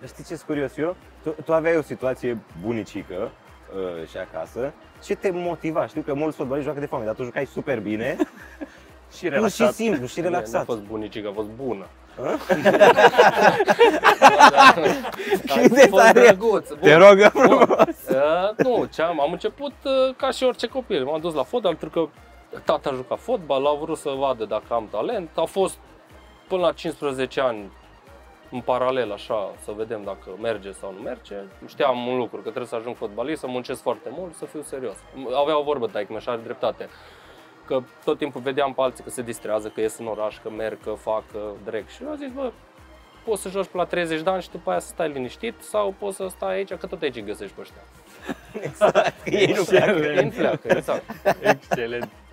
Știi ce-s curios eu? Tu aveai o situație bunicică și acasă. Ce te motiva? Știu că mulți fotbaliști joacă de foame, dar tu jucai super bine. Și relaxat. Pur și simplu, și relaxat. Nu a fost bunicică, a fost bună. Cât de tare! Te rog frumos! Nu, am început ca și orice copil. M-am dus la fotbal pentru că tata juca fotbal, a vrut să vadă dacă am talent. A fost până la 15 ani în paralel, așa, să vedem dacă merge sau nu merge. Știam un lucru, că trebuie să ajung fotbalist, să muncesc foarte mult, să fiu serios. Avea o vorbă taică-mea și are dreptate. Că tot timpul vedeam pe alții că se distrează, că ies în oraș, că merg, că fac, că dreg. Și eu am zis, bă, poți să joci până la 30 de ani și după aia să stai liniștit sau poți să stai aici, că tot aici îi găsești pe ăștia. Exact, ei nu pleacă. Ei nu pleacă, exact. Excelent.